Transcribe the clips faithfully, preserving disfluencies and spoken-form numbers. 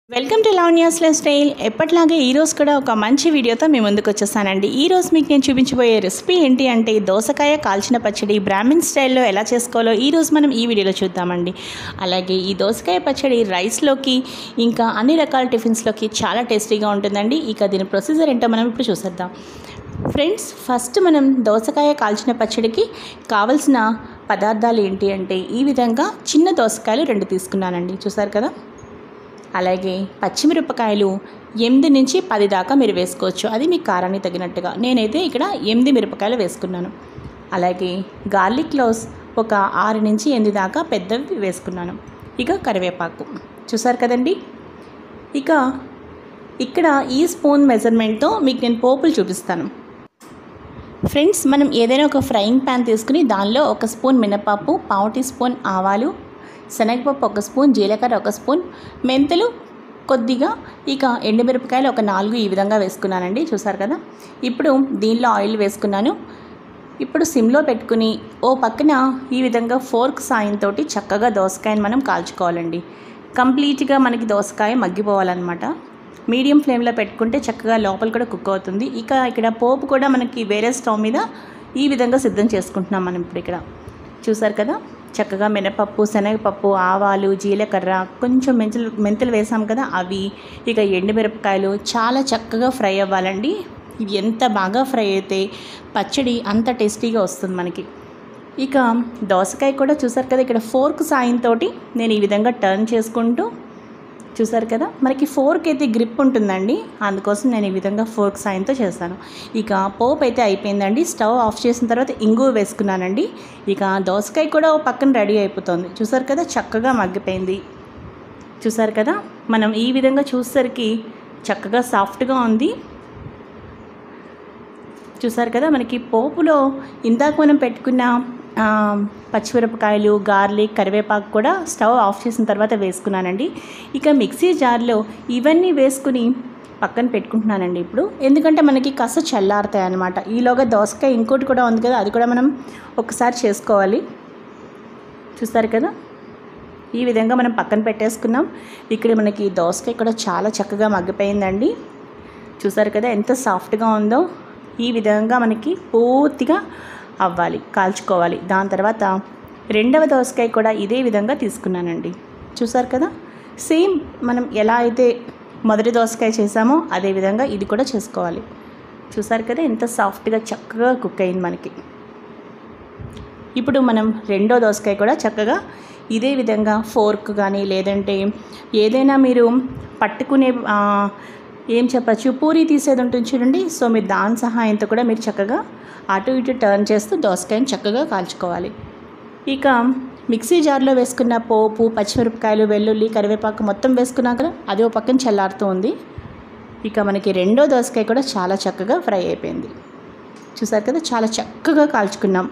Welcome to Lavanya's life style. ఎప్పట్లాగే ఈరోజు కూడా ఒక మంచి వీడియోతో మీ ముందుకు వచ్చేసానండి. ఈరోజు మీకు నేను చూపించబోయే రెసిపీ ఏంటి అంటే దోసకాయ కాల్చిన పచ్చడి బ్రాహ్మిన్ స్టైల్లో ఎలా చేసుకోవాలో ఈరోజు మనం ఈ వీడియోలో చూద్దామండి. అలాగే ఈ దోసకాయ పచ్చడి రైస్లోకి ఇంకా అన్ని రకాల టిఫిన్స్లోకి చాలా టేస్టీగా ఉంటుందండి. ఇక దీని ప్రొసీజర్ ఏంటో మనం ఇప్పుడు చూసేద్దాం. ఫ్రెండ్స్, ఫస్ట్ మనం దోసకాయ కాల్చిన పచ్చడికి కావలసిన పదార్థాలు ఏంటి అంటే ఈ విధంగా చిన్న దోసకాయలు రెండు తీసుకున్నానండి. చూసారు కదా. అలాగే పచ్చిమిరపకాయలు ఎనిమిది నుంచి పది దాకా మీరు వేసుకోవచ్చు, అది మీ కారానికి తగినట్టుగా. నేనైతే ఇక్కడ ఎనిమిది మిరపకాయలు వేసుకున్నాను. అలాగే గార్లిక్ క్లోవ్స్ ఒక ఆరు నుంచి ఎనిమిది దాకా పెద్దవి వేసుకున్నాను. ఇక కరివేపాకు చూసారు కదండి. ఇక ఇక్కడ ఈ స్పూన్ మెజర్మెంట్తో మీకు నేను పోపులు చూపిస్తాను. ఫ్రెండ్స్, మనం ఏదైనా ఒక ఫ్రైయింగ్ ప్యాన్ తీసుకుని దానిలో ఒక స్పూన్ మినపప్పు, పావు టీ స్పూన్ ఆవాలు, శనగపప్పు ఒక స్పూన్, జీలకర్ర ఒక స్పూన్, మెంతులు కొద్దిగా, ఇక ఎండుమిరపకాయలు ఒక నాలుగు ఈ విధంగా వేసుకున్నానండి. చూసారు కదా. ఇప్పుడు దీనిలో ఆయిల్ వేసుకున్నాను. ఇప్పుడు సిమ్లో పెట్టుకుని ఓ పక్కన ఈ విధంగా ఫోర్క్ సాయంతో చక్కగా దోసకాయని మనం కాల్చుకోవాలండి. కంప్లీట్గా మనకి దోసకాయ మగ్గిపోవాలన్నమాట. మీడియం ఫ్లేమ్లో పెట్టుకుంటే చక్కగా లోపల కూడా కుక్ అవుతుంది. ఇక ఇక్కడ పోపు కూడా మనకి వేరే స్టవ్ మీద ఈ విధంగా సిద్ధం చేసుకుంటున్నాం మనం ఇప్పుడు. ఇక్కడ చూసారు కదా. చక్కగా మినపప్పు, శనగపప్పు, ఆవాలు, జీలకర్ర, కొంచెం మెంతులు మెంతులు వేసాం కదా అవి, ఇక ఎండుమిరపకాయలు చాలా చక్కగా ఫ్రై అవ్వాలండి. ఇవి ఎంత బాగా ఫ్రై అయితే పచ్చడి అంత టేస్టీగా వస్తుంది మనకి. ఇక దోసకాయ కూడా చూసారు కదా, ఇక్కడ ఫోర్క్ సాయంతో నేను ఈ విధంగా టర్న్ చేసుకుంటూ, చూసారు కదా, మనకి ఫోర్క్ అయితే గ్రిప్ ఉంటుందండి, అందుకోసం నేను ఈ విధంగా ఫోర్క్ సాయంతో చేస్తాను. ఇక పోపు అయితే అయిపోయిందండి. స్టవ్ ఆఫ్ చేసిన తర్వాత ఇంగువ వేసుకున్నానండి. ఇక దోసకాయ కూడా ఓ పక్కన రెడీ అయిపోతుంది. చూసారు కదా, చక్కగా మగ్గిపోయింది. చూసారు కదా, మనం ఈ విధంగా చూసేసరికి చక్కగా సాఫ్ట్గా ఉంది. చూసారు కదా, మనకి పోపులో ఇందాక మనం పెట్టుకున్న పచ్చిమిరపకాయలు, గార్లిక్, కరివేపాకు కూడా స్టవ్ ఆఫ్ చేసిన తర్వాత వేసుకున్నానండి. ఇక మిక్సీ జార్లో ఇవన్నీ వేసుకుని పక్కన పెట్టుకుంటున్నానండి ఇప్పుడు, ఎందుకంటే మనకి కాస్త చల్లారుతాయి అన్నమాట. ఈలోగా దోసకాయ ఇంకోటి కూడా ఉంది కదా, అది కూడా మనం ఒకసారి చేసుకోవాలి. చూస్తారు కదా, ఈ విధంగా మనం పక్కన పెట్టేసుకున్నాం. ఇక్కడ మనకి దోసకాయ కూడా చాలా చక్కగా మగ్గిపోయిందండి. చూసారు కదా ఎంత సాఫ్ట్గా ఉందో. ఈ విధంగా మనకి పూర్తిగా అవ్వాలి, కాల్చుకోవాలి. దాని తర్వాత రెండవ దోసకాయ కూడా ఇదే విధంగా తీసుకున్నానండి. చూసారు కదా, సేమ్ మనం ఎలా అయితే మొదటి దోసకాయ చేసామో అదే విధంగా ఇది కూడా చేసుకోవాలి. చూసారు కదా ఎంత సాఫ్ట్గా చక్కగా కుక్ అయింది మనకి. ఇప్పుడు మనం రెండో దోసకాయ కూడా చక్కగా ఇదే విధంగా ఫోర్క్ కానీ లేదంటే ఏదైనా మీరు పట్టుకునే ఏం చెప్పచ్చు పూరి తీసేది ఉంటుంది చూడండి, సో మీరు దాని సహాయంతో కూడా మీరు చక్కగా అటు ఇటు టర్న్ చేస్తూ దోసకాయని చక్కగా కాల్చుకోవాలి. ఇక మిక్సీ జార్లో వేసుకున్న పోపు, పచ్చిమిరపకాయలు, వెల్లుల్లి, కరివేపాకు మొత్తం వేసుకున్నాక కదా అది ఒక పక్కన చల్లారుతూ ఉంది. ఇక మనకి రెండో దోసకాయ కూడా చాలా చక్కగా ఫ్రై అయిపోయింది. చూసారు కదా, చాలా చక్కగా కాల్చుకున్నాం.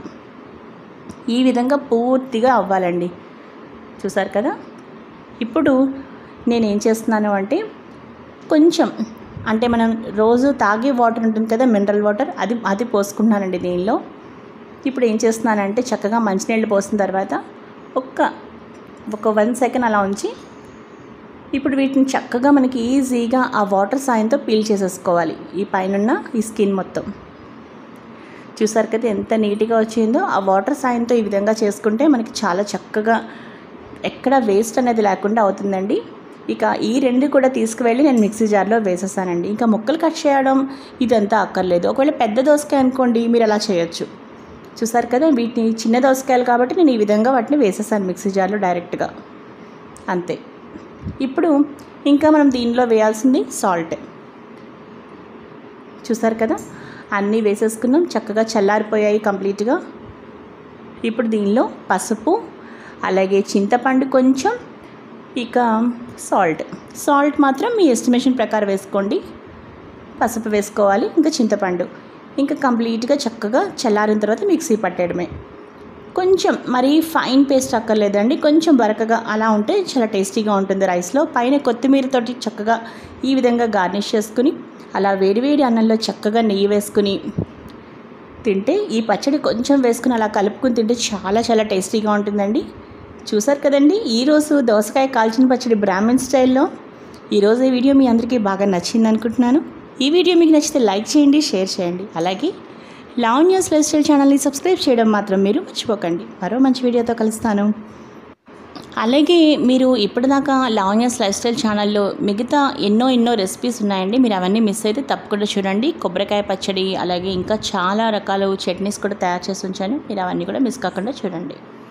ఈ విధంగా పూర్తిగా అవ్వాలండి. చూసారు కదా. ఇప్పుడు నేనేం చేస్తున్నాను అంటే కొంచెం అంటే మనం రోజు తాగే వాటర్ ఉంటుంది కదా, మినరల్ వాటర్, అది అది పోసుకుంటున్నానండి దీనిలో. ఇప్పుడు ఏం చేస్తున్నానంటే చక్కగా మంచినీళ్ళు పోసిన తర్వాత ఒక్క ఒక వన్ సెకండ్ అలా ఉంచి ఇప్పుడు వీటిని చక్కగా మనకి ఈజీగా ఆ వాటర్ సాయంతో పీల్ చేసేసుకోవాలి ఈ పైన ఈ స్కిన్ మొత్తం. చూసారు కదా ఎంత నీట్గా వచ్చిందో. ఆ వాటర్ సాయంతో ఈ విధంగా చేసుకుంటే మనకి చాలా చక్కగా ఎక్కడ వేస్ట్ అనేది లేకుండా అవుతుందండి. ఇక ఈ రెండు కూడా తీసుకువెళ్ళి నేను మిక్సీ జార్లో వేసేసానండి. ఇంకా ముక్కలు కట్ చేయడం ఇదంతా అక్కర్లేదు. ఒకవేళ పెద్ద దోసకాయ అనుకోండి మీరు అలా చేయొచ్చు. చూసారు కదా, వీటిని చిన్న దోసకాయలు కాబట్టి నేను ఈ విధంగా వాటిని వేసేసాను మిక్సీ జార్లో డైరెక్ట్గా, అంతే. ఇప్పుడు ఇంకా మనం దీనిలో వేయాల్సింది సాల్ట్. చూసారు కదా, అన్నీ వేసేసుకున్నాం, చక్కగా చల్లారిపోయాయి కంప్లీట్గా. ఇప్పుడు దీనిలో పసుపు, అలాగే చింతపండు కొంచెం, ఇక సాల్ట్ సాల్ట్ మాత్రం మీ ఎస్టిమేషన్ ప్రకారం వేసుకోండి. పసుపు వేసుకోవాలి, ఇంకా చింతపండు, ఇంకా కంప్లీట్గా చక్కగా చల్లారిన తర్వాత మిక్సీ పట్టేయడమే. కొంచెం మరీ ఫైన్ పేస్ట్ అక్కర్లేదండి, కొంచెం బరకగా అలా ఉంటే చాలా టేస్టీగా ఉంటుంది రైస్లో. పైన కొత్తిమీరతోటి చక్కగా ఈ విధంగా గార్నిష్ చేసుకుని అలా వేడివేడి అన్నంలో చక్కగా నెయ్యి వేసుకుని తింటే, ఈ పచ్చడి కొంచెం వేసుకుని అలా కలుపుకుని తింటే చాలా చాలా టేస్టీగా ఉంటుందండి. చూసారు కదండి, ఈరోజు దోసకాయ కాల్చిన పచ్చడి బ్రాహ్మిన్ స్టైల్లో ఈరోజు ఈ వీడియో మీ అందరికీ బాగా నచ్చింది అనుకుంటున్నాను. ఈ వీడియో మీకు నచ్చితే లైక్ చేయండి, షేర్ చేయండి. అలాగే లావణ్యాస్ లైఫ్ స్టైల్ ఛానల్ని సబ్స్క్రైబ్ చేయడం మాత్రం మీరు మర్చిపోకండి. మరో మంచి వీడియోతో కలుస్తాను. అలాగే మీరు ఇప్పటిదాకా లావణ్యాస్ లైఫ్ స్టైల్ ఛానల్లో మిగతా ఎన్నో ఎన్నో రెసిపీస్ ఉన్నాయండి. మీరు అవన్నీ మిస్ అయితే తప్పకుండా చూడండి. కొబ్బరికాయ పచ్చడి అలాగే ఇంకా చాలా రకాల చట్నీస్ కూడా తయారు చేసి ఉంచాను. మీరు అవన్నీ కూడా మిస్ కాకుండా చూడండి.